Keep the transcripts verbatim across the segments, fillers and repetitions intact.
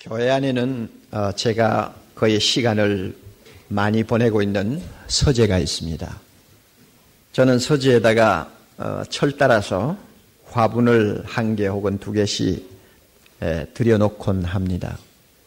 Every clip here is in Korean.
교회 안에는 어, 제가 거의 시간을 많이 보내고 있는 서재가 있습니다. 저는 서재에다가 어, 철 따라서 화분을 한 개 혹은 두 개씩 에, 들여놓곤 합니다.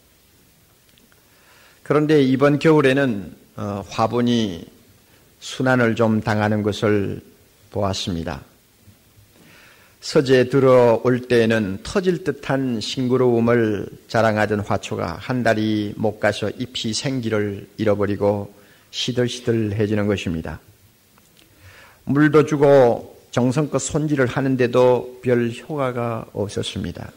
그런데 이번 겨울에는 어, 화분이 순환을 좀 당하는 것을 보았습니다. 서재에 들어올 때에는 터질 듯한 싱그러움을 자랑하던 화초가 한 달이 못 가서 잎이 생기를 잃어버리고 시들시들해지는 것입니다. 물도 주고 정성껏 손질을 하는데도 별 효과가 없었습니다.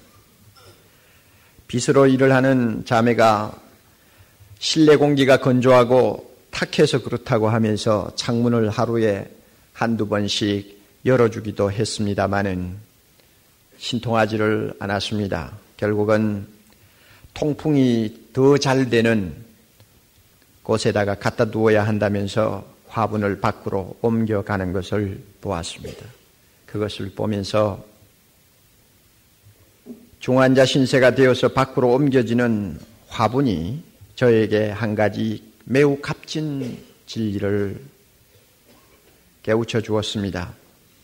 빗으로 일을 하는 자매가 실내 공기가 건조하고 탁해서 그렇다고 하면서 창문을 하루에 한두 번씩 열어주기도 했습니다마는 신통하지를 않았습니다. 결국은 통풍이 더 잘 되는 곳에다가 갖다 두어야 한다면서 화분을 밖으로 옮겨가는 것을 보았습니다. 그것을 보면서 중환자 신세가 되어서 밖으로 옮겨지는 화분이 저에게 한 가지 매우 값진 진리를 깨우쳐 주었습니다.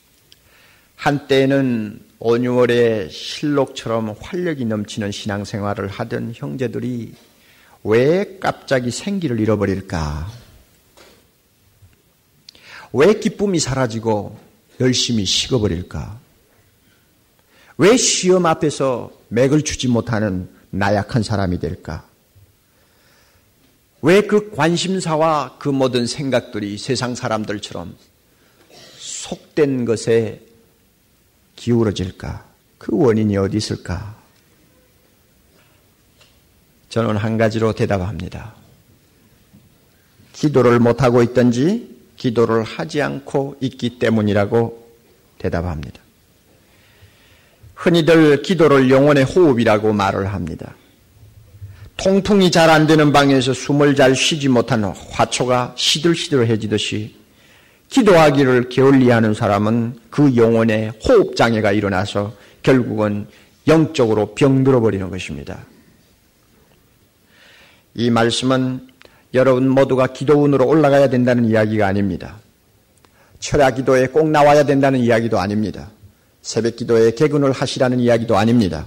한때는 온유월의 실록처럼 활력이 넘치는 신앙생활을 하던 형제들이 왜 갑자기 생기를 잃어버릴까? 왜 기쁨이 사라지고 열심히 식어버릴까? 왜 시험 앞에서 맥을 추지 못하는 나약한 사람이 될까? 왜 그 관심사와 그 모든 생각들이 세상 사람들처럼 속된 것에 기울어질까? 그 원인이 어디 있을까? 저는 한 가지로 대답합니다. 기도를 못하고 있든지 기도를 하지 않고 있기 때문이라고 대답합니다. 흔히들 기도를 영혼의 호흡이라고 말을 합니다. 통풍이 잘 안 되는 방에서 숨을 잘 쉬지 못하는 화초가 시들시들해지듯이 기도하기를 게을리하는 사람은 그 영혼의 호흡장애가 일어나서 결국은 영적으로 병들어 버리는 것입니다. 이 말씀은 여러분 모두가 기도운으로 올라가야 된다는 이야기가 아닙니다. 철야 기도에 꼭 나와야 된다는 이야기도 아닙니다. 새벽 기도에 개근을 하시라는 이야기도 아닙니다.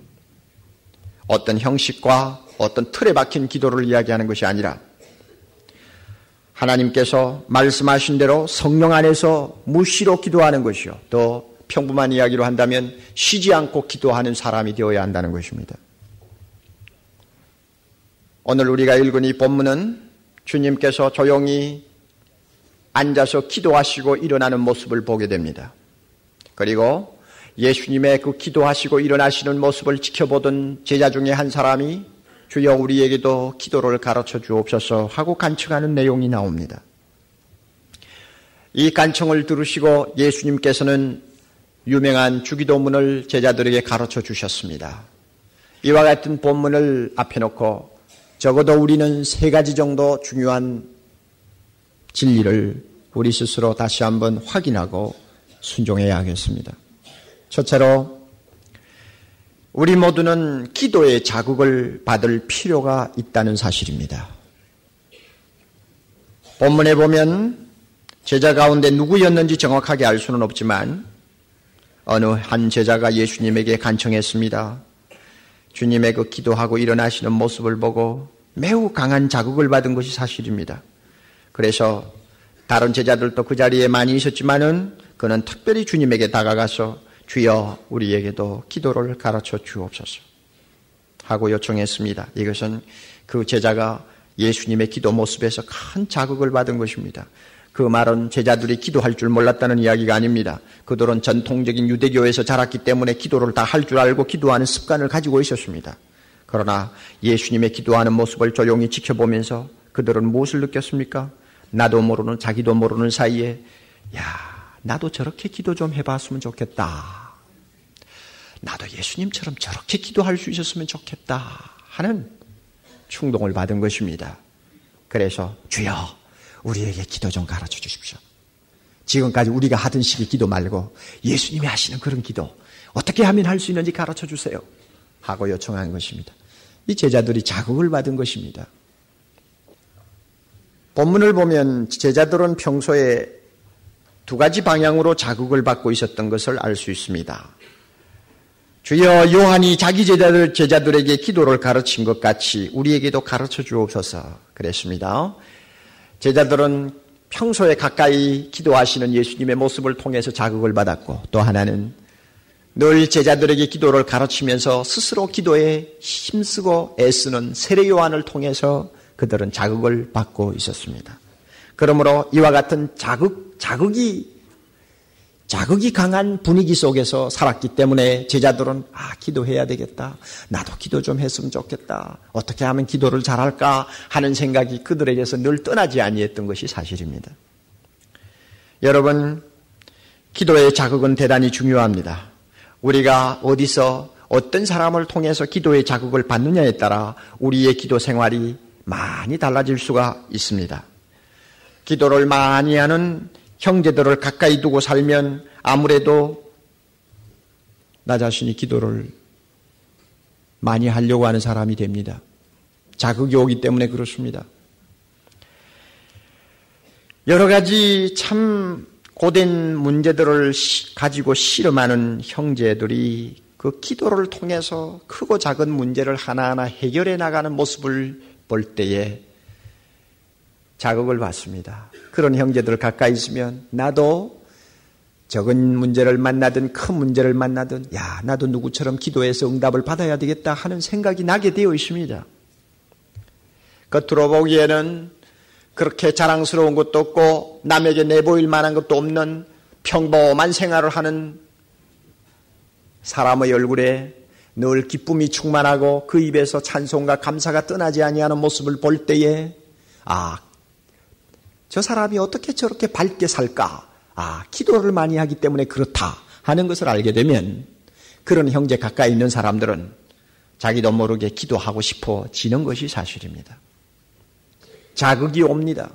어떤 형식과 어떤 틀에 박힌 기도를 이야기하는 것이 아니라 하나님께서 말씀하신 대로 성령 안에서 무시로 기도하는 것이요. 더 평범한 이야기로 한다면 쉬지 않고 기도하는 사람이 되어야 한다는 것입니다. 오늘 우리가 읽은 이 본문은 주님께서 조용히 앉아서 기도하시고 일어나는 모습을 보게 됩니다. 그리고 예수님의 그 기도하시고 일어나시는 모습을 지켜보던 제자 중에 한 사람이 주여 우리에게도 기도를 가르쳐 주옵소서 하고 간청하는 내용이 나옵니다. 이 간청을 들으시고 예수님께서는 유명한 주기도문을 제자들에게 가르쳐 주셨습니다. 이와 같은 본문을 앞에 놓고 적어도 우리는 세 가지 정도 중요한 진리를 우리 스스로 다시 한번 확인하고 순종해야 하겠습니다. 첫째로 우리 모두는 기도의 자극을 받을 필요가 있다는 사실입니다. 본문에 보면 제자 가운데 누구였는지 정확하게 알 수는 없지만 어느 한 제자가 예수님에게 간청했습니다. 주님의 그 기도하고 일어나시는 모습을 보고 매우 강한 자극을 받은 것이 사실입니다. 그래서 다른 제자들도 그 자리에 많이 있었지만은 그는 특별히 주님에게 다가가서 주여 우리에게도 기도를 가르쳐 주옵소서 하고 요청했습니다. 이것은 그 제자가 예수님의 기도 모습에서 큰 자극을 받은 것입니다. 그 말은 제자들이 기도할 줄 몰랐다는 이야기가 아닙니다. 그들은 전통적인 유대교에서 자랐기 때문에 기도를 다 할 줄 알고 기도하는 습관을 가지고 있었습니다. 그러나 예수님의 기도하는 모습을 조용히 지켜보면서 그들은 무엇을 느꼈습니까? 나도 모르는 자기도 모르는 사이에 야 나도 저렇게 기도 좀 해봤으면 좋겠다. 나도 예수님처럼 저렇게 기도할 수 있었으면 좋겠다 하는 충동을 받은 것입니다. 그래서 주여 우리에게 기도 좀 가르쳐 주십시오. 지금까지 우리가 하던 식의 기도 말고 예수님이 하시는 그런 기도 어떻게 하면 할 수 있는지 가르쳐 주세요 하고 요청한 것입니다. 이 제자들이 자극을 받은 것입니다. 본문을 보면 제자들은 평소에 두 가지 방향으로 자극을 받고 있었던 것을 알 수 있습니다. 주여 요한이 자기 제자들, 제자들에게 기도를 가르친 것 같이 우리에게도 가르쳐 주옵소서 그랬습니다. 제자들은 평소에 가까이 기도하시는 예수님의 모습을 통해서 자극을 받았고, 또 하나는 늘 제자들에게 기도를 가르치면서 스스로 기도에 힘쓰고 애쓰는 세례 요한을 통해서 그들은 자극을 받고 있었습니다. 그러므로 이와 같은 자극, 자극이 자극이 강한 분위기 속에서 살았기 때문에 제자들은 아, 기도해야 되겠다. 나도 기도 좀 했으면 좋겠다. 어떻게 하면 기도를 잘할까 하는 생각이 그들에게서 늘 떠나지 아니했던 것이 사실입니다. 여러분, 기도의 자극은 대단히 중요합니다. 우리가 어디서 어떤 사람을 통해서 기도의 자극을 받느냐에 따라 우리의 기도 생활이 많이 달라질 수가 있습니다. 기도를 많이 하는 형제들을 가까이 두고 살면 아무래도 나 자신이 기도를 많이 하려고 하는 사람이 됩니다. 자극이 오기 때문에 그렇습니다. 여러 가지 참 고된 문제들을 가지고 씨름하는 형제들이 그 기도를 통해서 크고 작은 문제를 하나하나 해결해 나가는 모습을 볼 때에 자극을 받습니다. 그런 형제들 가까이 있으면 나도 적은 문제를 만나든 큰 문제를 만나든 야, 나도 누구처럼 기도해서 응답을 받아야 되겠다 하는 생각이 나게 되어 있습니다. 겉으로 보기에는 그렇게 자랑스러운 것도 없고 남에게 내보일 만한 것도 없는 평범한 생활을 하는 사람의 얼굴에 늘 기쁨이 충만하고 그 입에서 찬송과 감사가 떠나지 아니하는 모습을 볼 때에 아, 저 사람이 어떻게 저렇게 밝게 살까? 아, 기도를 많이 하기 때문에 그렇다 하는 것을 알게 되면 그런 형제 가까이 있는 사람들은 자기도 모르게 기도하고 싶어지는 것이 사실입니다. 자극이 옵니다.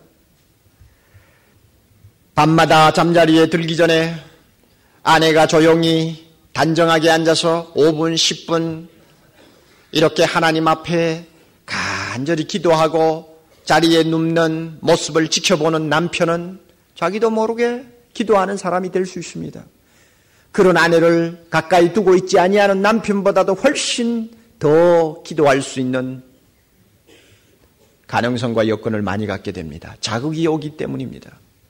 밤마다 잠자리에 들기 전에 아내가 조용히 단정하게 앉아서 오 분, 십 분 이렇게 하나님 앞에 간절히 기도하고 자리에 눕는 모습을 지켜보는 남편은 자기도 모르게 기도하는 사람이 될 수 있습니다. 그런 아내를 가까이 두고 있지 아니하는 남편보다도 훨씬 더 기도할 수 있는 가능성과 여건을 많이 갖게 됩니다. 자극이 오기 때문입니다.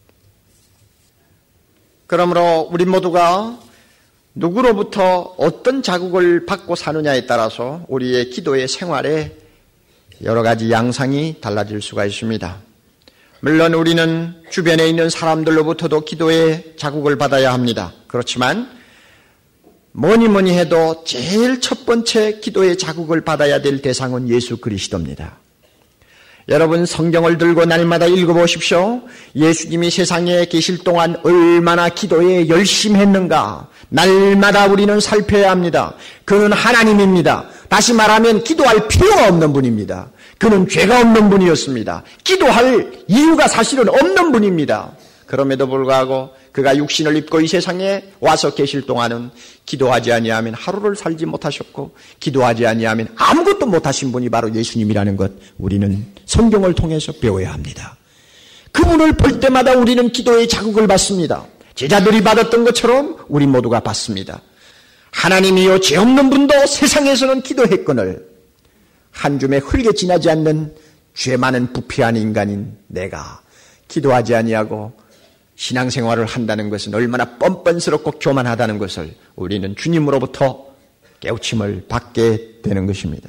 그러므로 우리 모두가 누구로부터 어떤 자극을 받고 사느냐에 따라서 우리의 기도의 생활에 여러 가지 양상이 달라질 수가 있습니다. 물론 우리는 주변에 있는 사람들로부터도 기도의 자극을 받아야 합니다. 그렇지만 뭐니 뭐니 해도 제일 첫 번째 기도의 자극을 받아야 될 대상은 예수 그리스도입니다. 여러분 성경을 들고 날마다 읽어보십시오. 예수님이 세상에 계실 동안 얼마나 기도에 열심히 했는가 날마다 우리는 살펴야 합니다. 그는 하나님입니다. 다시 말하면 기도할 필요가 없는 분입니다. 그는 죄가 없는 분이었습니다. 기도할 이유가 사실은 없는 분입니다. 그럼에도 불구하고 그가 육신을 입고 이 세상에 와서 계실 동안은 기도하지 아니하면 하루를 살지 못하셨고 기도하지 아니하면 아무것도 못하신 분이 바로 예수님이라는 것 우리는 성경을 통해서 배워야 합니다. 그분을 볼 때마다 우리는 기도의 자극을 받습니다. 제자들이 받았던 것처럼 우리 모두가 받습니다. 하나님이여 죄 없는 분도 세상에서는 기도했거늘 한 줌의 흙에 지나지 않는 죄 많은 부패한 인간인 내가 기도하지 아니하고 신앙생활을 한다는 것은 얼마나 뻔뻔스럽고 교만하다는 것을 우리는 주님으로부터 깨우침을 받게 되는 것입니다.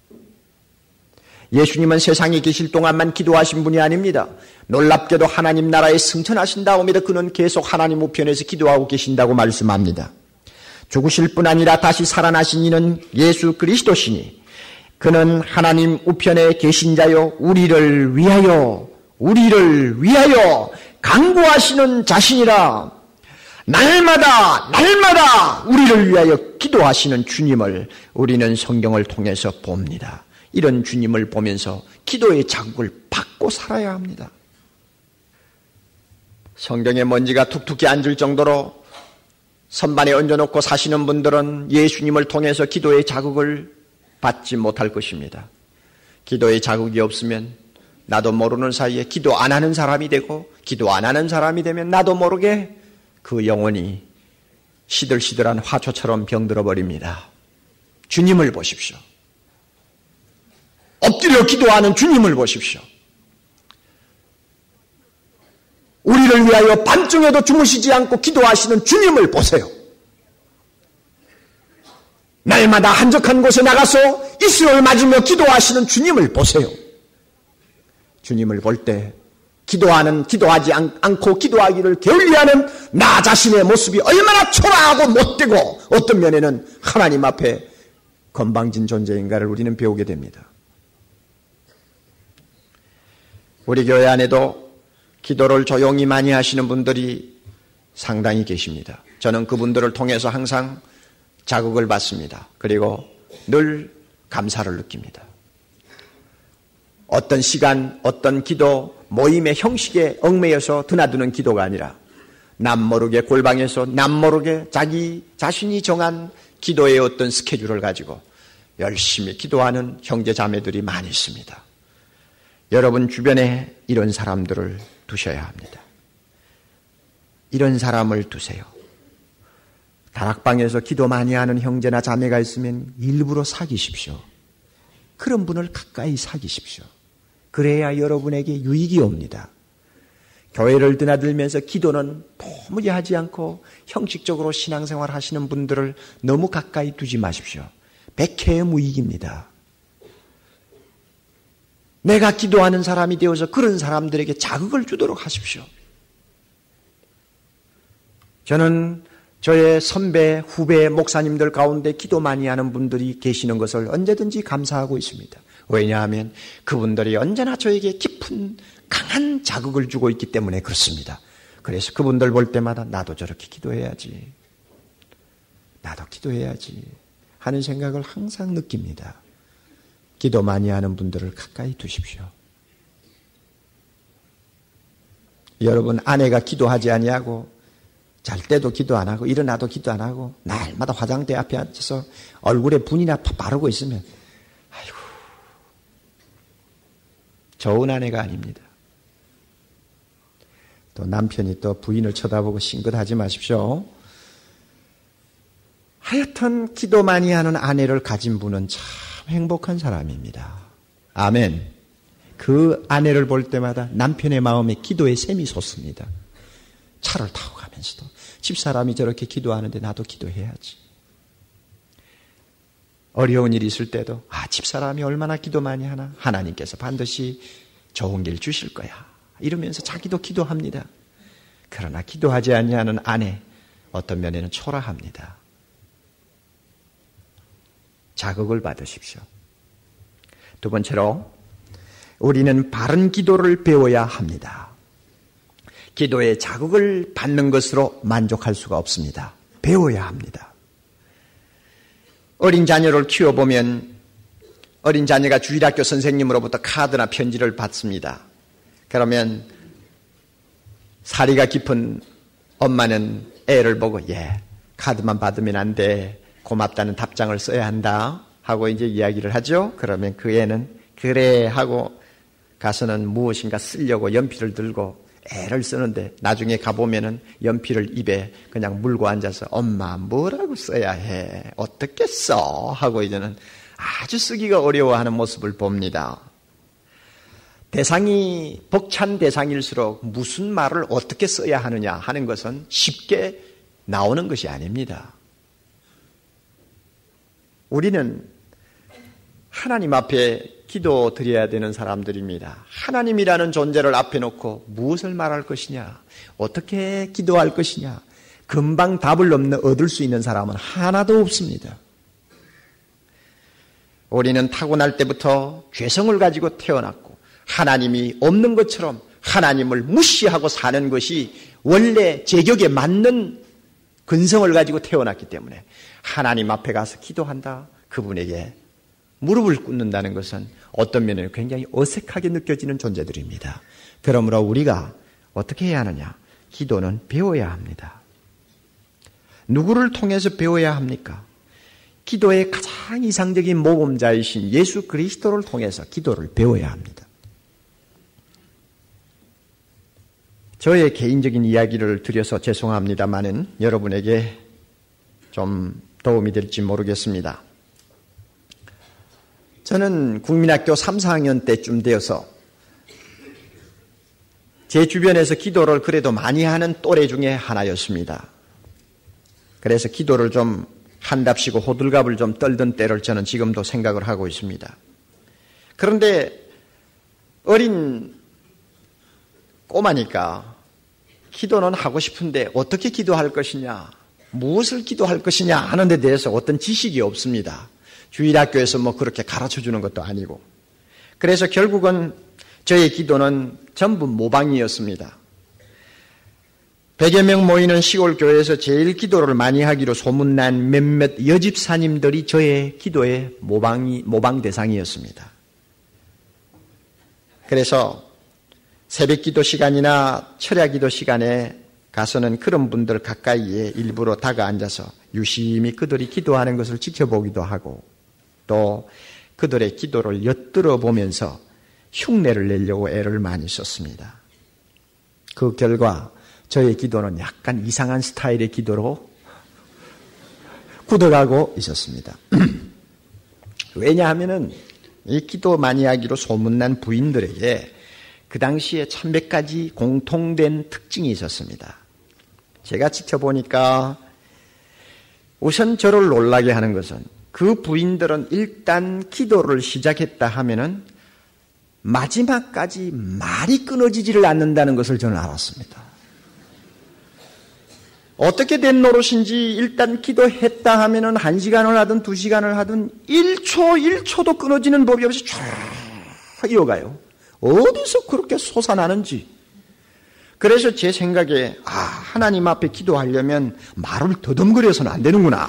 예수님은 세상에 계실 동안만 기도하신 분이 아닙니다. 놀랍게도 하나님 나라에 승천하신 다음에도 그는 계속 하나님 우편에서 기도하고 계신다고 말씀합니다. 죽으실 뿐 아니라 다시 살아나신 이는 예수 그리스도시니 그는 하나님 우편에 계신 자요 우리를 위하여 우리를 위하여 간구하시는 자신이라. 날마다 날마다 우리를 위하여 기도하시는 주님을 우리는 성경을 통해서 봅니다. 이런 주님을 보면서 기도의 자극을 받고 살아야 합니다. 성경에 먼지가 툭툭히 앉을 정도로 선반에 얹어놓고 사시는 분들은 예수님을 통해서 기도의 자극을 받지 못할 것입니다. 기도에 자극이 없으면 나도 모르는 사이에 기도 안 하는 사람이 되고, 기도 안 하는 사람이 되면 나도 모르게 그 영혼이 시들시들한 화초처럼 병들어 버립니다. 주님을 보십시오. 엎드려 기도하는 주님을 보십시오. 우리를 위하여 밤중에도 주무시지 않고 기도하시는 주님을 보세요. 날마다 한적한 곳에 나가서 이슬을 맞으며 기도하시는 주님을 보세요. 주님을 볼 때 기도하는, 기도하지 않고 기도하기를 게을리하는 나 자신의 모습이 얼마나 초라하고 못되고 어떤 면에는 하나님 앞에 건방진 존재인가를 우리는 배우게 됩니다. 우리 교회 안에도 기도를 조용히 많이 하시는 분들이 상당히 계십니다. 저는 그분들을 통해서 항상 자극을 받습니다. 그리고 늘 감사를 느낍니다. 어떤 시간, 어떤 기도, 모임의 형식에 얽매여서 드나드는 기도가 아니라 남 모르게 골방에서 남 모르게 자기 자신이 정한 기도의 어떤 스케줄을 가지고 열심히 기도하는 형제 자매들이 많이 있습니다. 여러분 주변에 이런 사람들을 두셔야 합니다. 이런 사람을 두세요. 다락방에서 기도 많이 하는 형제나 자매가 있으면 일부러 사귀십시오. 그런 분을 가까이 사귀십시오. 그래야 여러분에게 유익이 옵니다. 교회를 드나들면서 기도는 도무지 하지 않고 형식적으로 신앙생활 하시는 분들을 너무 가까이 두지 마십시오. 백해의 무익입니다. 내가 기도하는 사람이 되어서 그런 사람들에게 자극을 주도록 하십시오. 저는 저의 선배, 후배, 목사님들 가운데 기도 많이 하는 분들이 계시는 것을 언제든지 감사하고 있습니다. 왜냐하면 그분들이 언제나 저에게 깊은 강한 자극을 주고 있기 때문에 그렇습니다. 그래서 그분들 볼 때마다 나도 저렇게 기도해야지, 나도 기도해야지 하는 생각을 항상 느낍니다. 기도 많이 하는 분들을 가까이 두십시오. 여러분 아내가 기도하지 아니하고 잘 때도 기도 안 하고 일어나도 기도 안 하고 날마다 화장대 앞에 앉아서 얼굴에 분이나 바르고 있으면 아이고 좋은 아내가 아닙니다. 또 남편이 또 부인을 쳐다보고 싱긋하지 마십시오. 하여튼 기도 많이 하는 아내를 가진 분은 참 행복한 사람입니다. 아멘. 그 아내를 볼 때마다 남편의 마음에 기도의 샘이 솟습니다. 차를 타고 가면서도 집사람이 저렇게 기도하는데 나도 기도해야지. 어려운 일이 있을 때도 아 집사람이 얼마나 기도 많이 하나, 하나님께서 반드시 좋은 길 주실 거야 이러면서 자기도 기도합니다. 그러나 기도하지 아니하는 아내 어떤 면에는 초라합니다. 자극을 받으십시오. 두 번째로 우리는 바른 기도를 배워야 합니다. 기도에 자극을 받는 것으로 만족할 수가 없습니다. 배워야 합니다. 어린 자녀를 키워보면 어린 자녀가 주일학교 선생님으로부터 카드나 편지를 받습니다. 그러면 사리가 깊은 엄마는 애를 보고 예, 카드만 받으면 안 돼. 고맙다는 답장을 써야 한다 하고 이제 이야기를 하죠. 그러면 그 애는 그래 하고 가서는 무엇인가 쓰려고 연필을 들고 애를 쓰는데 나중에 가보면은 연필을 입에 그냥 물고 앉아서 엄마 뭐라고 써야 해? 어떻게 써? 하고 이제는 아주 쓰기가 어려워하는 모습을 봅니다. 대상이 벅찬 대상일수록 무슨 말을 어떻게 써야 하느냐 하는 것은 쉽게 나오는 것이 아닙니다. 우리는 하나님 앞에 기도 드려야 되는 사람들입니다. 하나님이라는 존재를 앞에 놓고 무엇을 말할 것이냐, 어떻게 기도할 것이냐, 금방 답을 얻을 수 있는 사람은 하나도 없습니다. 우리는 타고날 때부터 죄성을 가지고 태어났고 하나님이 없는 것처럼 하나님을 무시하고 사는 것이 원래 제격에 맞는 근성을 가지고 태어났기 때문에 하나님 앞에 가서 기도한다, 그분에게 무릎을 꿇는다는 것은 어떤 면에는 굉장히 어색하게 느껴지는 존재들입니다. 그러므로 우리가 어떻게 해야 하느냐? 기도는 배워야 합니다. 누구를 통해서 배워야 합니까? 기도의 가장 이상적인 모범자이신 예수 그리스도를 통해서 기도를 배워야 합니다. 저의 개인적인 이야기를 드려서 죄송합니다마는 여러분에게 좀 도움이 될지 모르겠습니다. 저는 국민학교 삼, 사 학년 때쯤 되어서 제 주변에서 기도를 그래도 많이 하는 또래 중에 하나였습니다. 그래서 기도를 좀 한답시고 호들갑을 좀 떨던 때를 저는 지금도 생각을 하고 있습니다. 그런데 어린 꼬마니까 기도는 하고 싶은데 어떻게 기도할 것이냐, 무엇을 기도할 것이냐 하는 데 대해서 어떤 지식이 없습니다. 주일학교에서 뭐 그렇게 가르쳐 주는 것도 아니고. 그래서 결국은 저의 기도는 전부 모방이었습니다. 백여 명 모이는 시골 교회에서 제일 기도를 많이 하기로 소문난 몇몇 여집사님들이 저의 기도의 모방이, 모방 대상이었습니다. 그래서 새벽 기도 시간이나 철야 기도 시간에 가서는 그런 분들 가까이에 일부러 다가 앉아서 유심히 그들이 기도하는 것을 지켜보기도 하고 또 그들의 기도를 엿들어 보면서 흉내를 내려고 애를 많이 썼습니다. 그 결과 저의 기도는 약간 이상한 스타일의 기도로 굳어가고 있었습니다. 왜냐하면은 이 기도 많이 하기로 소문난 부인들에게 그 당시에 참 몇 가지 공통된 특징이 있었습니다. 제가 지켜보니까 우선 저를 놀라게 하는 것은 그 부인들은 일단 기도를 시작했다 하면은 마지막까지 말이 끊어지지를 않는다는 것을 저는 알았습니다. 어떻게 된 노릇인지 일단 기도했다 하면은 한 시간을 하든 두 시간을 하든 일 초, 일 초도 끊어지는 법이 없이 쫙 이어가요. 어디서 그렇게 솟아나는지. 그래서 제 생각에 아, 하나님 앞에 기도하려면 말을 더듬거려서는 안 되는구나.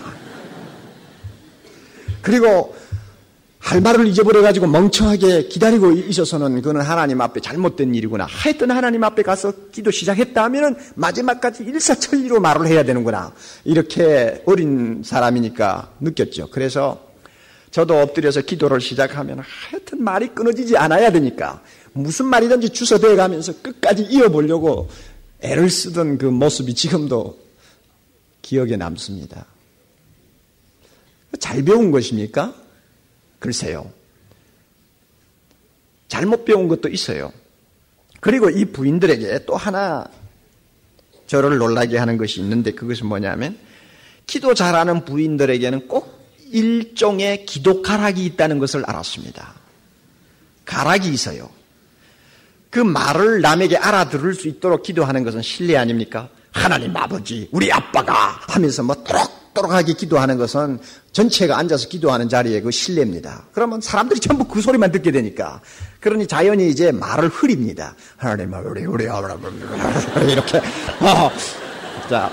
그리고 할 말을 잊어버려가지고 멍청하게 기다리고 있어서는 그건 하나님 앞에 잘못된 일이구나. 하여튼 하나님 앞에 가서 기도 시작했다 하면은 마지막까지 일사천리로 말을 해야 되는구나. 이렇게 어린 사람이니까 느꼈죠. 그래서 저도 엎드려서 기도를 시작하면 하여튼 말이 끊어지지 않아야 되니까 무슨 말이든지 주워대어 가면서 끝까지 이어보려고 애를 쓰던 그 모습이 지금도 기억에 남습니다. 잘 배운 것입니까? 글쎄요. 잘못 배운 것도 있어요. 그리고 이 부인들에게 또 하나 저를 놀라게 하는 것이 있는데 그것은 뭐냐면 기도 잘하는 부인들에게는 꼭 일종의 기도 가락이 있다는 것을 알았습니다. 가락이 있어요. 그 말을 남에게 알아들을 수 있도록 기도하는 것은 신뢰 아닙니까? 하나님 아버지, 우리 아빠가 하면서 뭐 또록또록하게 기도하는 것은 전체가 앉아서 기도하는 자리에 그 신뢰입니다. 그러면 사람들이 전부 그 소리만 듣게 되니까. 그러니 자연히 이제 말을 흐립니다. 하나님 우리 우리 아버지 이렇게. 어, 자.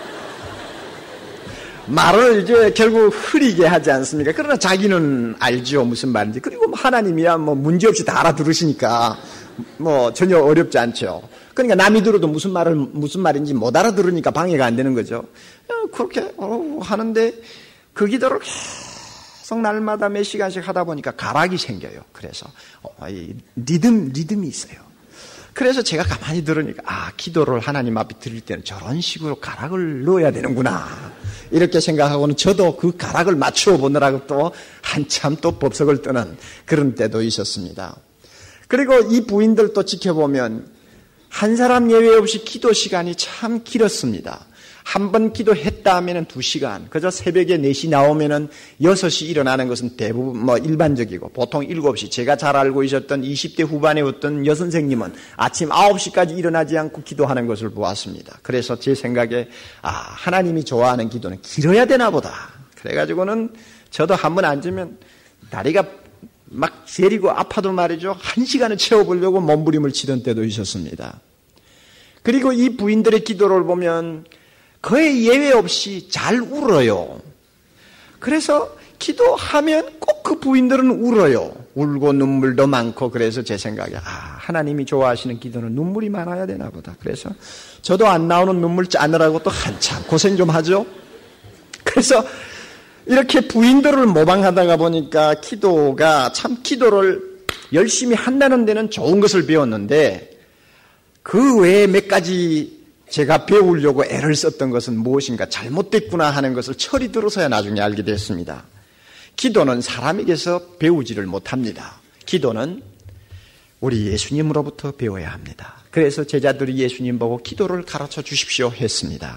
말을 이제 결국 흐리게 하지 않습니까? 그러나 자기는 알죠. 무슨 말인지. 그리고 하나님이야 뭐 문제없이 다 알아들으시니까 뭐 전혀 어렵지 않죠. 그러니까 남이 들어도 무슨 말을, 무슨 말인지 못 알아들으니까 방해가 안 되는 거죠. 그렇게 어, 하는데 그 기도를 계속 날마다 몇 시간씩 하다 보니까 가락이 생겨요. 그래서 어, 이 리듬, 리듬이 있어요. 그래서 제가 가만히 들으니까 아, 기도를 하나님 앞에 드릴 때는 저런 식으로 가락을 넣어야 되는구나. 이렇게 생각하고는 저도 그 가락을 맞추어 보느라고 또 한참 또 법석을 뜨는 그런 때도 있었습니다. 그리고 이 부인들도 지켜보면 한 사람 예외 없이 기도 시간이 참 길었습니다. 한 번 기도했다 하면은 두 시간, 그저 새벽에 네 시 나오면은 여섯 시 일어나는 것은 대부분 뭐 일반적이고 보통 일곱 시, 제가 잘 알고 있었던 이십 대 후반에 어떤 여선생님은 아침 아홉 시까지 일어나지 않고 기도하는 것을 보았습니다. 그래서 제 생각에 아, 하나님이 좋아하는 기도는 길어야 되나 보다. 그래가지고는 저도 한 번 앉으면 다리가 막 세리고 아파도 말이죠. 한 시간을 채워보려고 몸부림을 치던 때도 있었습니다. 그리고 이 부인들의 기도를 보면 거의 예외 없이 잘 울어요. 그래서 기도하면 꼭 그 부인들은 울어요. 울고 눈물도 많고. 그래서 제 생각에 아, 하나님이 좋아하시는 기도는 눈물이 많아야 되나 보다. 그래서 저도 안 나오는 눈물 짜느라고 또 한참 고생 좀 하죠. 그래서 이렇게 부인들을 모방하다가 보니까 기도가 참 기도를 열심히 한다는 데는 좋은 것을 배웠는데 그 외에 몇 가지 제가 배우려고 애를 썼던 것은 무엇인가 잘못됐구나 하는 것을 철이 들어서야 나중에 알게 됐습니다. 기도는 사람에게서 배우지를 못합니다. 기도는 우리 예수님으로부터 배워야 합니다. 그래서 제자들이 예수님 보고 기도를 가르쳐 주십시오 했습니다.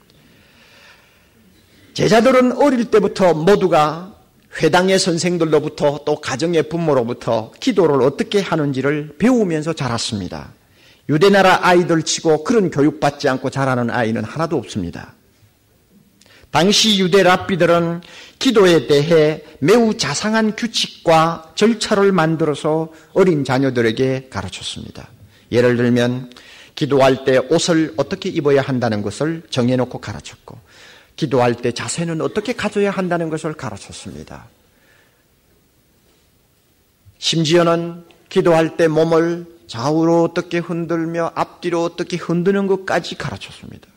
제자들은 어릴 때부터 모두가 회당의 선생들로부터 또 가정의 부모로부터 기도를 어떻게 하는지를 배우면서 자랐습니다. 유대나라 아이들 치고 그런 교육받지 않고 자라는 아이는 하나도 없습니다. 당시 유대 랍비들은 기도에 대해 매우 자상한 규칙과 절차를 만들어서 어린 자녀들에게 가르쳤습니다. 예를 들면 기도할 때 옷을 어떻게 입어야 한다는 것을 정해놓고 가르쳤고 기도할 때 자세는 어떻게 가져야 한다는 것을 가르쳤습니다. 심지어는 기도할 때 몸을 좌우로 어떻게 흔들며 앞뒤로 어떻게 흔드는 것까지 가르쳤습니다.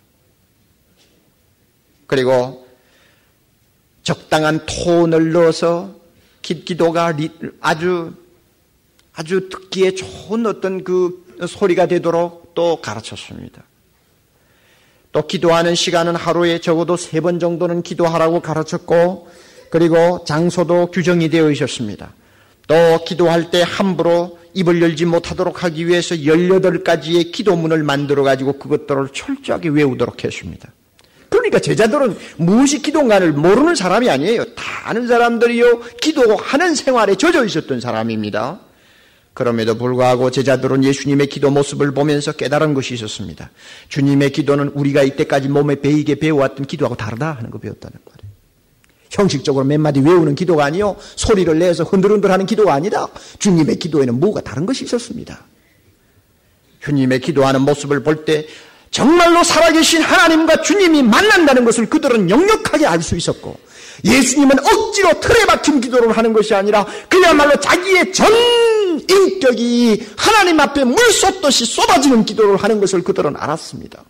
그리고 적당한 톤을 넣어서 기도가 아주 아주 듣기에 좋은 어떤 그 소리가 되도록 또 가르쳤습니다. 또 기도하는 시간은 하루에 적어도 세 번 정도는 기도하라고 가르쳤고 그리고 장소도 규정이 되어 있었습니다. 또 기도할 때 함부로 입을 열지 못하도록 하기 위해서 열여덟 가지의 기도문을 만들어가지고 그것들을 철저하게 외우도록 했습니다. 그러니까 제자들은 무엇이 기도인가를 모르는 사람이 아니에요. 다 아는 사람들이요. 기도하는 생활에 젖어 있었던 사람입니다. 그럼에도 불구하고 제자들은 예수님의 기도 모습을 보면서 깨달은 것이 있었습니다. 주님의 기도는 우리가 이때까지 몸에 배이게 배워왔던 기도하고 다르다 하는 거 배웠다는 거예요. 형식적으로 몇 마디 외우는 기도가 아니요. 소리를 내서 흔들흔들하는 기도가 아니다. 주님의 기도에는 뭐가 다른 것이 있었습니다. 주님의 기도하는 모습을 볼 때 정말로 살아계신 하나님과 주님이 만난다는 것을 그들은 역력하게 알 수 있었고 예수님은 억지로 틀에 박힌 기도를 하는 것이 아니라 그야말로 자기의 전 인격이 하나님 앞에 물 쏟듯이 쏟아지는 기도를 하는 것을 그들은 알았습니다.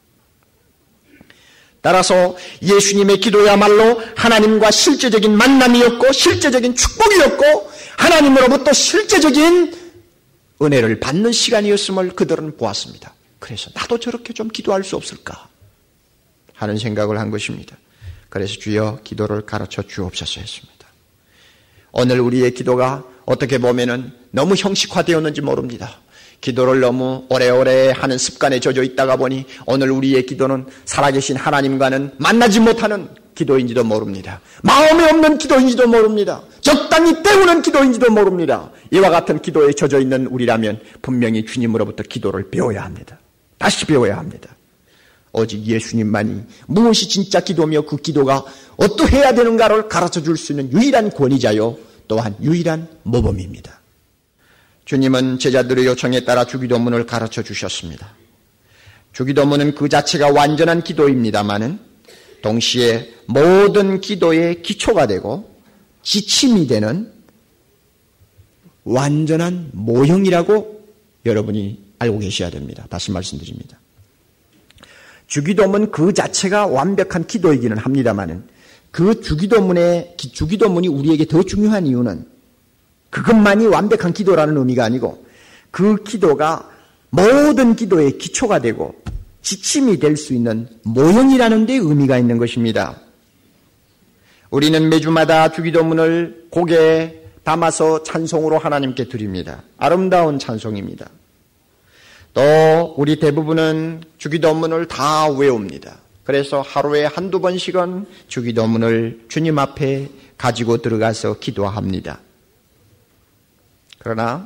따라서 예수님의 기도야말로 하나님과 실제적인 만남이었고 실제적인 축복이었고 하나님으로부터 실제적인 은혜를 받는 시간이었음을 그들은 보았습니다. 그래서 나도 저렇게 좀 기도할 수 없을까 하는 생각을 한 것입니다. 그래서 주여 기도를 가르쳐 주옵소서 했습니다. 오늘 우리의 기도가 어떻게 보면은 너무 형식화되었는지 모릅니다. 기도를 너무 오래오래 하는 습관에 젖어 있다가 보니 오늘 우리의 기도는 살아계신 하나님과는 만나지 못하는 기도인지도 모릅니다. 마음이 없는 기도인지도 모릅니다. 적당히 때우는 기도인지도 모릅니다. 이와 같은 기도에 젖어 있는 우리라면 분명히 주님으로부터 기도를 배워야 합니다. 다시 배워야 합니다. 오직 예수님만이 무엇이 진짜 기도며 그 기도가 어떠해야 되는가를 가르쳐 줄 수 있는 유일한 권위자요 또한 유일한 모범입니다. 주님은 제자들의 요청에 따라 주기도문을 가르쳐 주셨습니다. 주기도문은 그 자체가 완전한 기도입니다마는 동시에 모든 기도의 기초가 되고 지침이 되는 완전한 모형이라고 여러분이 알고 계셔야 됩니다. 다시 말씀드립니다. 주기도문 그 자체가 완벽한 기도이기는 합니다마는 그 주기도문의 주기도문이 우리에게 더 중요한 이유는 그것만이 완벽한 기도라는 의미가 아니고 그 기도가 모든 기도의 기초가 되고 지침이 될 수 있는 모형이라는 데 의미가 있는 것입니다. 우리는 매주마다 주기도문을 곡에 담아서 찬송으로 하나님께 드립니다. 아름다운 찬송입니다. 또 우리 대부분은 주기도문을 다 외웁니다. 그래서 하루에 한두 번씩은 주기도문을 주님 앞에 가지고 들어가서 기도합니다. 그러나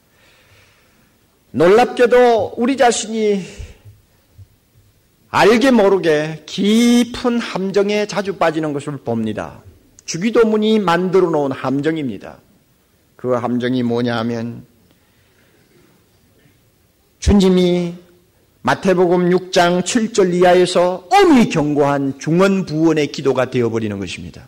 놀랍게도 우리 자신이 알게 모르게 깊은 함정에 자주 빠지는 것을 봅니다. 주기도문이 만들어 놓은 함정입니다. 그 함정이 뭐냐 하면 주님이 마태복음 육 장 칠 절 이하에서 엄히 경고한 중언부언의 기도가 되어버리는 것입니다.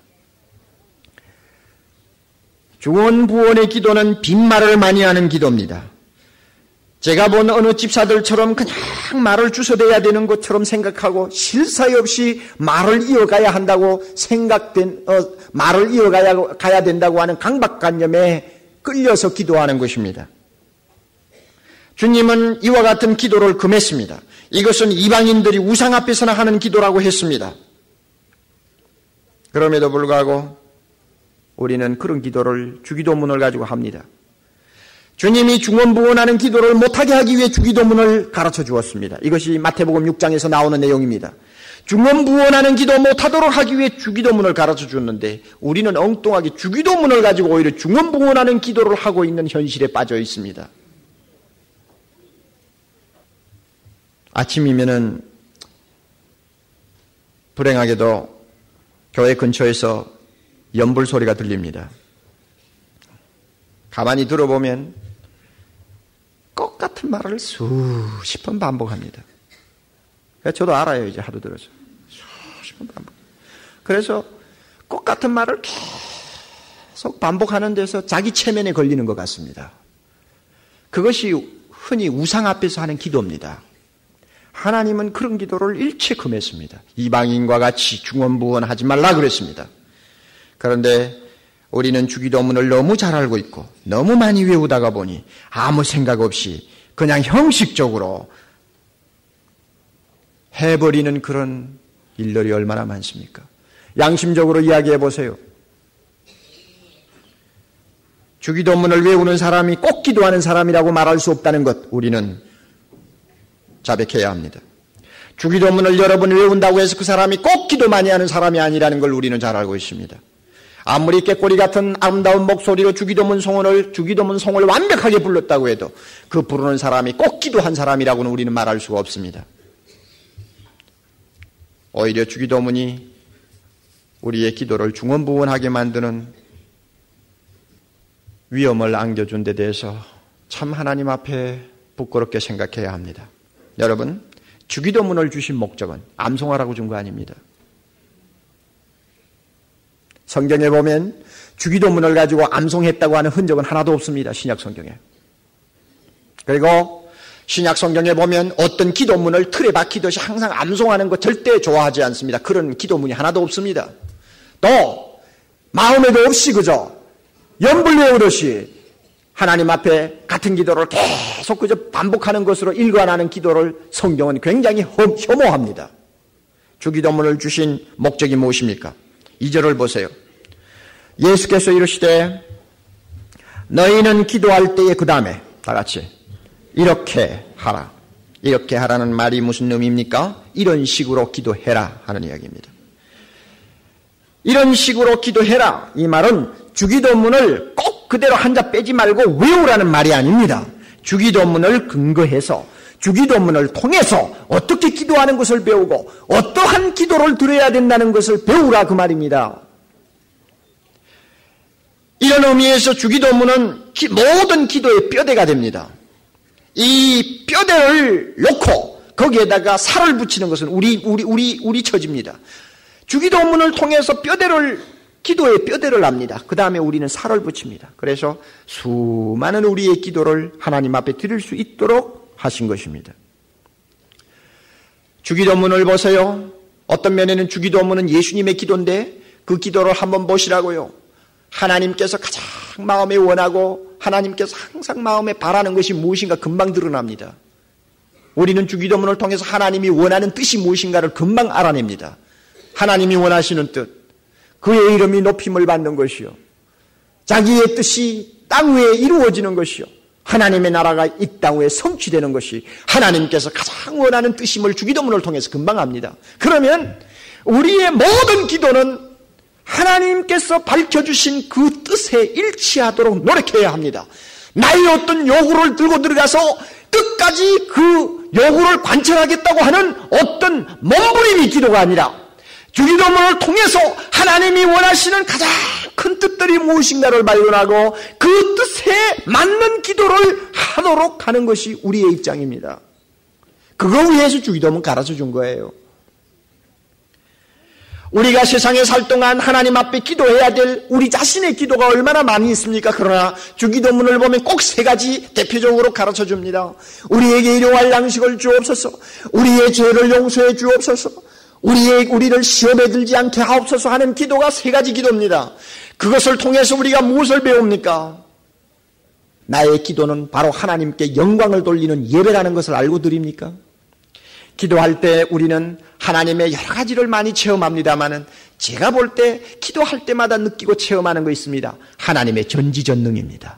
중언부언의 기도는 빈말을 많이 하는 기도입니다. 제가 본 어느 집사들처럼 그냥 말을 주워대야 되는 것처럼 생각하고 실사이 없이 말을 이어가야 한다고 생각된, 어, 말을 이어가야 가야 된다고 하는 강박관념에 끌려서 기도하는 것입니다. 주님은 이와 같은 기도를 금했습니다. 이것은 이방인들이 우상 앞에서나 하는 기도라고 했습니다. 그럼에도 불구하고 우리는 그런 기도를 주기도문을 가지고 합니다. 주님이 중언부언하는 기도를 못하게 하기 위해 주기도문을 가르쳐 주었습니다. 이것이 마태복음 육 장에서 나오는 내용입니다. 중언부언하는 기도 못하도록 하기 위해 주기도문을 가르쳐 줬는데 우리는 엉뚱하게 주기도문을 가지고 오히려 중언부언하는 기도를 하고 있는 현실에 빠져 있습니다. 아침이면은 불행하게도 교회 근처에서 연불 소리가 들립니다. 가만히 들어보면 똑같은 말을 수십 번 반복합니다. 저도 알아요, 이제 하도 들어서. 수십 번 반복. 그래서 똑같은 말을 계속 반복하는 데서 자기 체면에 걸리는 것 같습니다. 그것이 흔히 우상 앞에서 하는 기도입니다. 하나님은 그런 기도를 일체 금했습니다. 이방인과 같이 중언부언하지 말라 그랬습니다. 그런데 우리는 주기도문을 너무 잘 알고 있고 너무 많이 외우다가 보니 아무 생각 없이 그냥 형식적으로 해버리는 그런 일들이 얼마나 많습니까? 양심적으로 이야기해 보세요. 주기도문을 외우는 사람이 꼭 기도하는 사람이라고 말할 수 없다는 것 우리는 자백해야 합니다. 주기도문을 여러 번 외운다고 해서 그 사람이 꼭 기도 많이 하는 사람이 아니라는 걸 우리는 잘 알고 있습니다. 아무리 깨꼬리 같은 아름다운 목소리로 주기도문 성원을, 주기도문 성을 완벽하게 불렀다고 해도 그 부르는 사람이 꼭 기도한 사람이라고는 우리는 말할 수가 없습니다. 오히려 주기도문이 우리의 기도를 중언부언하게 만드는 위험을 안겨준 데 대해서 참 하나님 앞에 부끄럽게 생각해야 합니다. 여러분, 주기도문을 주신 목적은 암송하라고 준 거 아닙니다. 성경에 보면 주기도문을 가지고 암송했다고 하는 흔적은 하나도 없습니다. 신약 성경에. 그리고 신약 성경에 보면 어떤 기도문을 틀에 박히듯이 항상 암송하는 거 절대 좋아하지 않습니다. 그런 기도문이 하나도 없습니다. 또 마음에도 없이 그저 연불 외우듯이 하나님 앞에 같은 기도를 계속 그저 반복하는 것으로 일관하는 기도를 성경은 굉장히 혐오합니다. 주기도문을 주신 목적이 무엇입니까? 이 절을 보세요. 예수께서 이르시되 너희는 기도할 때에 그 다음에 다 같이 이렇게 하라. 이렇게 하라는 말이 무슨 의미입니까? 이런 식으로 기도해라 하는 이야기입니다. 이런 식으로 기도해라. 이 말은 주기도문을 꼭 그대로 한자 빼지 말고 외우라는 말이 아닙니다. 주기도문을 근거해서 주기도문을 통해서 어떻게 기도하는 것을 배우고 어떠한 기도를 드려야 된다는 것을 배우라 그 말입니다. 이런 의미에서 주기도문은 기, 모든 기도의 뼈대가 됩니다. 이 뼈대를 놓고 거기에다가 살을 붙이는 것은 우리 우리 우리 우리 처지입니다. 주기도문을 통해서 뼈대를 기도의 뼈대를 납니다. 그 다음에 우리는 살을 붙입니다. 그래서 수많은 우리의 기도를 하나님 앞에 드릴 수 있도록 하신 것입니다. 주기도문을 보세요. 어떤 면에는 주기도문은 예수님의 기도인데 그 기도를 한번 보시라고요. 하나님께서 가장 마음에 원하고 하나님께서 항상 마음에 바라는 것이 무엇인가 금방 드러납니다. 우리는 주기도문을 통해서 하나님이 원하는 뜻이 무엇인가를 금방 알아냅니다. 하나님이 원하시는 뜻, 그의 이름이 높임을 받는 것이요, 자기의 뜻이 땅 위에 이루어지는 것이요, 하나님의 나라가 이 땅 위에 성취되는 것이 하나님께서 가장 원하는 뜻임을 주기도문을 통해서 금방 압니다. 그러면 우리의 모든 기도는 하나님께서 밝혀주신 그 뜻에 일치하도록 노력해야 합니다. 나의 어떤 요구를 들고 들어가서 끝까지 그 요구를 관철하겠다고 하는 어떤 몸부림이 기도가 아니라 주기도문을 통해서 하나님이 원하시는 가장 큰 뜻들이 무엇인가를 발견하고 그 뜻에 맞는 기도를 하도록 하는 것이 우리의 입장입니다. 그거 위해서 주기도문 가르쳐 준 거예요. 우리가 세상에 살 동안 하나님 앞에 기도해야 될 우리 자신의 기도가 얼마나 많이 있습니까? 그러나 주기도문을 보면 꼭 세 가지 대표적으로 가르쳐 줍니다. 우리에게 일용할 양식을 주옵소서. 우리의 죄를 용서해 주옵소서. 우리의, 우리를 시험에 들지 않게 하옵소서 하는 기도가 세 가지 기도입니다. 그것을 통해서 우리가 무엇을 배웁니까? 나의 기도는 바로 하나님께 영광을 돌리는 예배라는 것을 알고 드립니까? 기도할 때 우리는 하나님의 여러 가지를 많이 체험합니다마는 제가 볼 때 기도할 때마다 느끼고 체험하는 거 있습니다. 하나님의 전지전능입니다.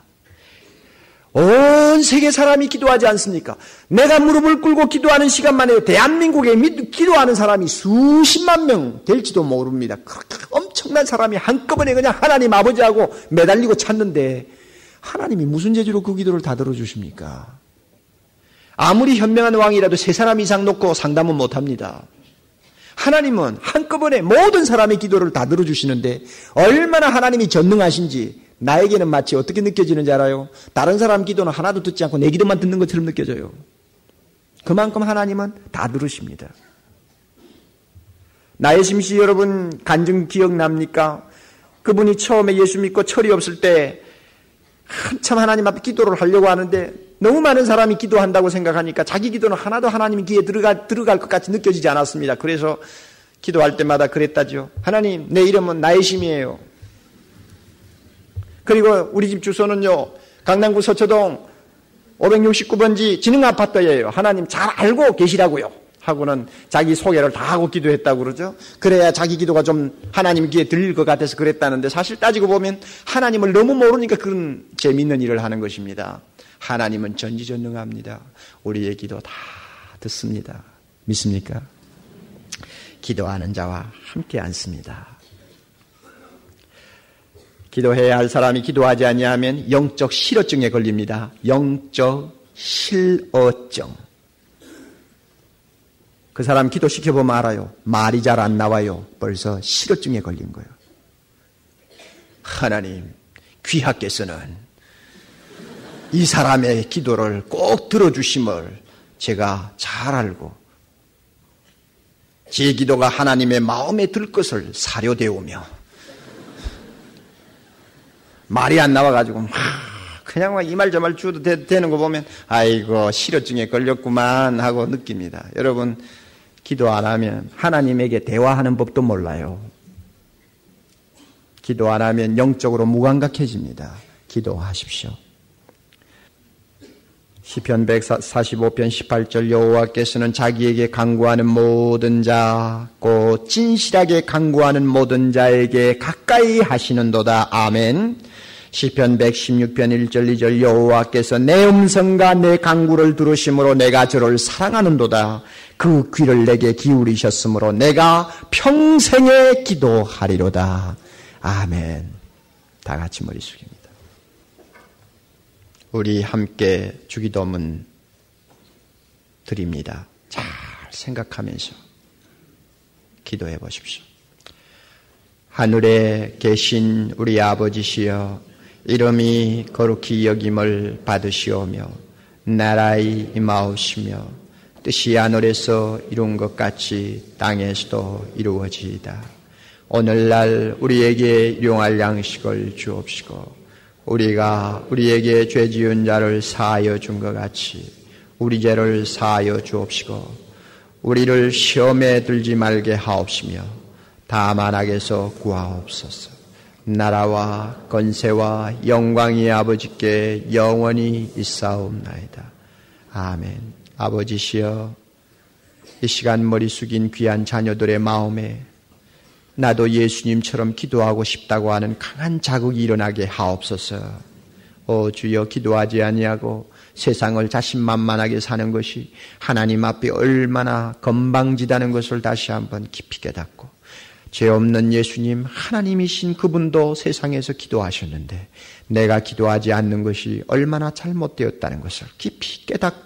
온 세계 사람이 기도하지 않습니까? 내가 무릎을 꿇고 기도하는 시간만 해도 대한민국에 기도하는 사람이 수십만 명 될지도 모릅니다. 그렇게 엄청난 사람이 한꺼번에 그냥 하나님 아버지하고 매달리고 찾는데 하나님이 무슨 재주로 그 기도를 다 들어주십니까? 아무리 현명한 왕이라도 세 사람 이상 놓고 상담은 못합니다. 하나님은 한꺼번에 모든 사람의 기도를 다 들어주시는데 얼마나 하나님이 전능하신지 나에게는 마치 어떻게 느껴지는지 알아요? 다른 사람 기도는 하나도 듣지 않고 내 기도만 듣는 것처럼 느껴져요. 그만큼 하나님은 다 들으십니다. 나혜심 씨 여러분 간증 기억납니까? 그분이 처음에 예수 믿고 철이 없을 때 한참 하나님 앞에 기도를 하려고 하는데 너무 많은 사람이 기도한다고 생각하니까 자기 기도는 하나도 하나님 귀에 들어가, 들어갈 것 같이 느껴지지 않았습니다. 그래서 기도할 때마다 그랬다죠. 하나님, 내 이름은 나혜심이에요. 그리고 우리 집 주소는요, 강남구 서초동 오백육십구 번지 진흥아파트예요. 하나님 잘 알고 계시라고요. 하고는 자기 소개를 다 하고 기도했다고 그러죠. 그래야 자기 기도가 좀 하나님 귀에 들릴 것 같아서 그랬다는데 사실 따지고 보면 하나님을 너무 모르니까 그런 재미있는 일을 하는 것입니다. 하나님은 전지전능합니다. 우리의 기도 다 듣습니다. 믿습니까? 기도하는 자와 함께 앉습니다. 기도해야 할 사람이 기도하지 아니하면 영적 실어증에 걸립니다. 영적 실어증. 그 사람 기도시켜보면 알아요. 말이 잘 안 나와요. 벌써 실어증에 걸린 거예요. 하나님, 귀하께서는 이 사람의 기도를 꼭 들어주심을 제가 잘 알고 제 기도가 하나님의 마음에 들 것을 사료되오며 말이 안 나와가지고 막 그냥 이 말 저 말 주어도 되, 되는 거 보면 아이고 실어증에 걸렸구만 하고 느낍니다. 여러분 기도 안 하면 하나님에게 대화하는 법도 몰라요. 기도 안 하면 영적으로 무감각해집니다. 기도하십시오. 시편 백사십오 편 십팔 절 여호와께서는 자기에게 간구하는 모든 자, 곧 진실하게 간구하는 모든 자에게 가까이 하시는도다. 아멘. 시편 백십육 편 일 절 이 절 여호와께서 내 음성과 내 간구를 들으심으로 내가 저를 사랑하는도다. 그 귀를 내게 기울이셨으므로 내가 평생에 기도하리로다. 아멘. 다 같이 머리 숙입니다. 우리 함께 주기도문 드립니다. 잘 생각하면서 기도해 보십시오. 하늘에 계신 우리 아버지시여, 이름이 거룩히 여김을 받으시오며 나라의 임하옵시며 뜻이 하늘에서 이룬 것 같이 땅에서도 이루어지이다. 오늘날 우리에게 일용할 양식을 주옵시고 우리가 우리에게 죄 지은 자를 사하여 준 것 같이 우리 죄를 사하여 주옵시고 우리를 시험에 들지 말게 하옵시며 다만 악에서 구하옵소서. 나라와 권세와 영광이 아버지께 영원히 있사옵나이다. 아멘. 아버지시여, 이 시간 머리 숙인 귀한 자녀들의 마음에 나도 예수님처럼 기도하고 싶다고 하는 강한 자극이 일어나게 하옵소서. 오 주여, 기도하지 아니하고 세상을 자신만만하게 사는 것이 하나님 앞에 얼마나 건방지다는 것을 다시 한번 깊이 깨닫고, 죄 없는 예수님 하나님이신 그분도 세상에서 기도하셨는데 내가 기도하지 않는 것이 얼마나 잘못되었다는 것을 깊이 깨닫고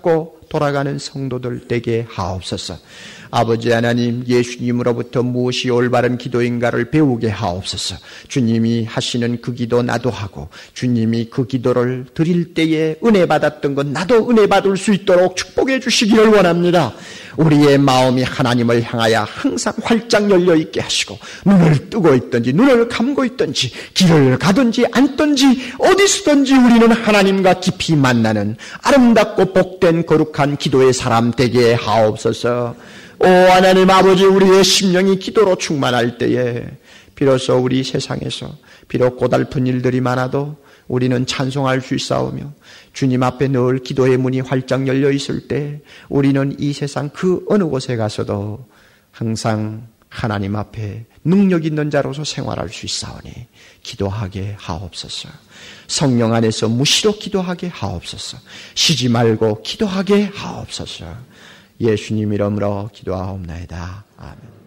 돌아가는 성도들 되게 하옵소서. 아버지 하나님, 예수님으로부터 무엇이 올바른 기도인가를 배우게 하옵소서. 주님이 하시는 그 기도 나도 하고, 주님이 그 기도를 드릴 때에 은혜 받았던 것 나도 은혜 받을 수 있도록 축복해 주시기를 원합니다. 우리의 마음이 하나님을 향하여 항상 활짝 열려 있게 하시고, 눈을 뜨고 있든지 눈을 감고 있든지 길을 가든지 앉든지 어디서든지 우리는 하나님과 깊이 만나는 아름답고 복된 거룩한 기도의 사람 되게 하옵소서. 오 하나님 아버지, 우리의 심령이 기도로 충만할 때에 비로소 우리 세상에서 비록 고달픈 일들이 많아도 우리는 찬송할 수 있사오며, 주님 앞에 늘 기도의 문이 활짝 열려 있을 때 우리는 이 세상 그 어느 곳에 가서도 항상 하나님 앞에 능력 있는 자로서 생활할 수 있사오니 기도하게 하옵소서. 성령 안에서 무시로 기도하게 하옵소서. 쉬지 말고 기도하게 하옵소서. 예수님 이름으로 기도하옵나이다. 아멘.